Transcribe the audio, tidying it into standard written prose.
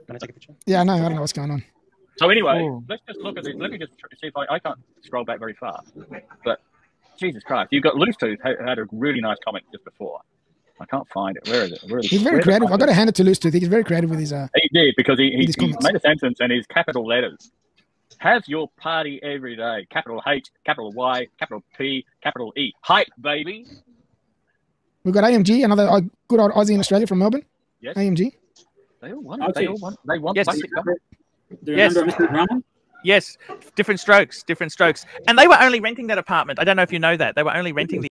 Can I take a picture? Yeah, no, I don't know what's going on. So anyway, let's just look at this. Let me just see if I can't scroll back very far. But Jesus Christ, you've got Loose Tooth had a really nice comment just before. I can't find it. Where is it? He's very creative. I've got to hand it to Loose Tooth. He's very creative with his. He did, because he made a sentence and his capital letters. Have your party every day. Capital H, capital Y, capital P, capital E. Hype, baby. We've got AMG, another good old Aussie in Australia from Melbourne. Yes. AMG. They all want it. They want yes. plastic cover. Do you remember Mr. Drummond? Yes, different strokes. And they were only renting that apartment. I don't know if you know that. They were only renting the